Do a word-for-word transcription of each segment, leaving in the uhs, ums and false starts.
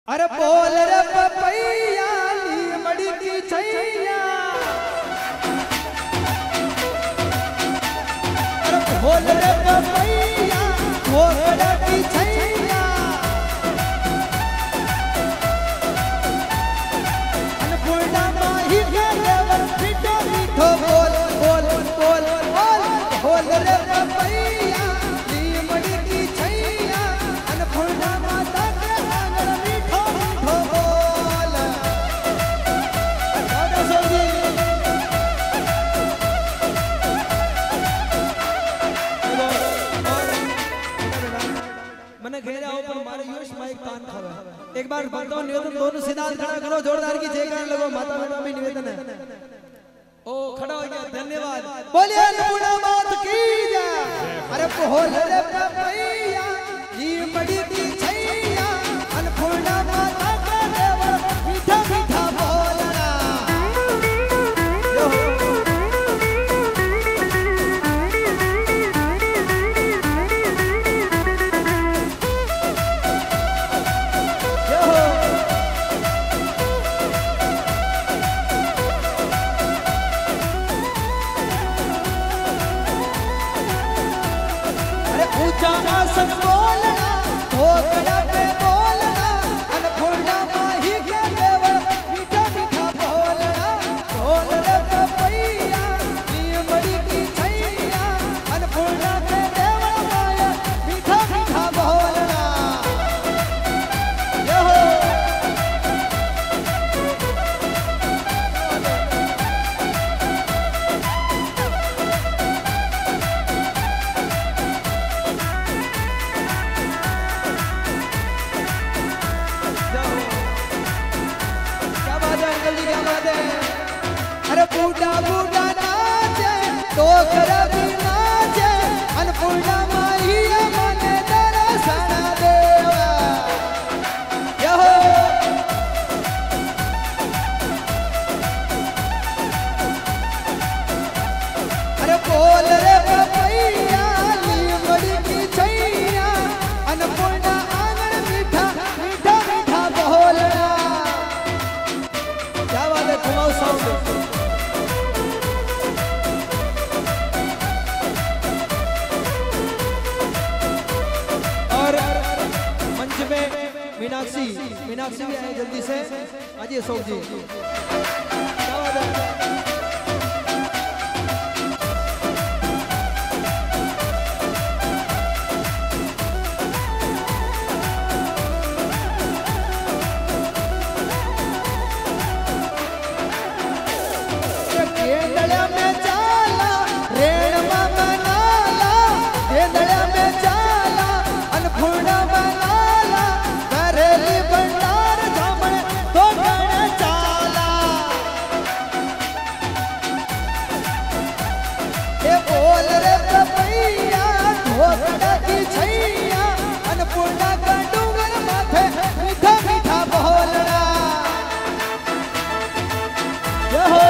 अरे बोल रे पपैया मड़ी की छैया, अरे बोल रे पपैया घोड़ा की छैया, अन्नपूर्णा माही के देवर मीठो मीठो बोल बोल बोल बोल बोल रे पपैया मड़ी की छैया, अन्नपूर्णा माता के आंगन मीठो मीठो बोल। दादा सोजी मैंने घेरा हो पर मारे योश माइक कान खावा। एक बार बताओ निवेदन दोनों सीधा खड़ा करो, जोरदार की जय करने लगो, माता पिता में निवेदन है। ओ खड़ा हो गया, धन्यवाद। बोलिए अन्नपूर्णा माता की जय। अरे बोल रे पपैया ये मड़ी की छैया, अन्नपूर्णा माता का देवर मीठा मीठा बोलना। ऊंचा आसन बोलना, ढोकड़ा पे बोलना, अन्नपूर्णा माही के देवर मीठा मीठा बोलना। बोल रे पपैया ये मड़ी की छैया, अन्नपूर्णा के देवर माया मीठा मीठा बोलना। यो हो अरे बूढ़ा बूढ़ा नाचे टोकरा भी नाचे, अन्नपूर्णा माही मने दर्शन देवा। यहो अरे बोल रे पपैया मड़ी की छैया, अन्नपूर्णा आंगन मीठा मीठा मीठा बोलना। क्या बात है, घुमाओ साउंड। और मंच में मीनाक्षी मीनाक्षी भी आए जल्दी से, आइए अशोक जी। क्या बात है। गेंदड़ा में चाला रेणमा बनाला, गेंदड़ा में चाला अन्नपूर्णा बनाला, करेली भंडार जामण तो गण चाला। ये बोल रे पपैया ढोकड़ा की छैया, अन्नपूर्णा का डूंगर माथे मीठा मीठा बोलना। यो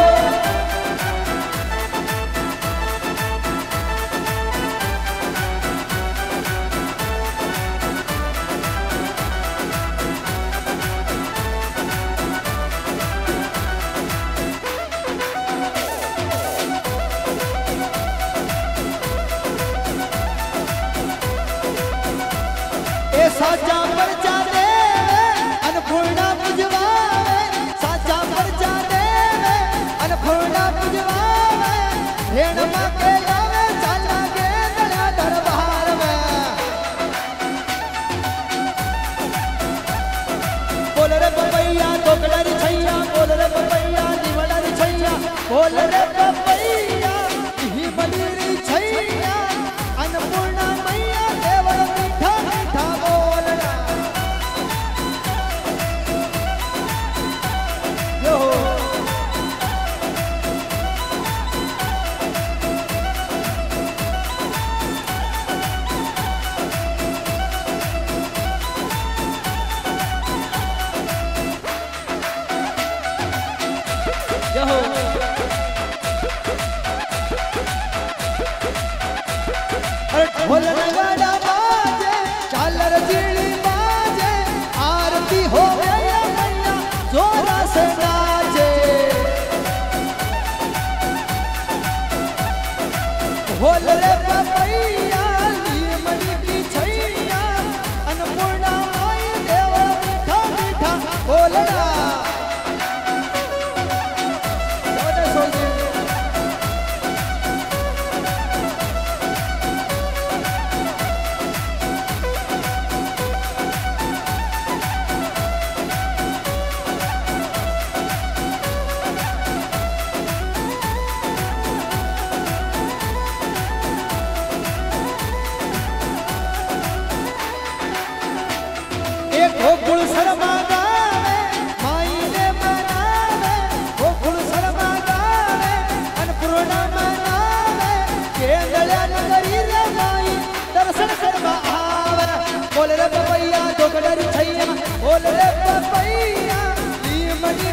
साचा परचा देवे अन्नपूर्णा पुजवावे, साचा परचा देवे अन्नपूर्णा पुजवावे, रेणमा के लावे चाला गेंदड़ा दरबार में। बोल रे पपैया टोकड़ा री छैया, बोल रे पपैया निवड़ा री छैया, बोल रे पपैया ही मड़ी री छैया, अन्नपूर्णा मैया देवर मीठा मीठा बोलना। यो यो अरे ढोल नगाड़ा बाजे, झालर बीड़ी बाजे, आरती होवे बड़ी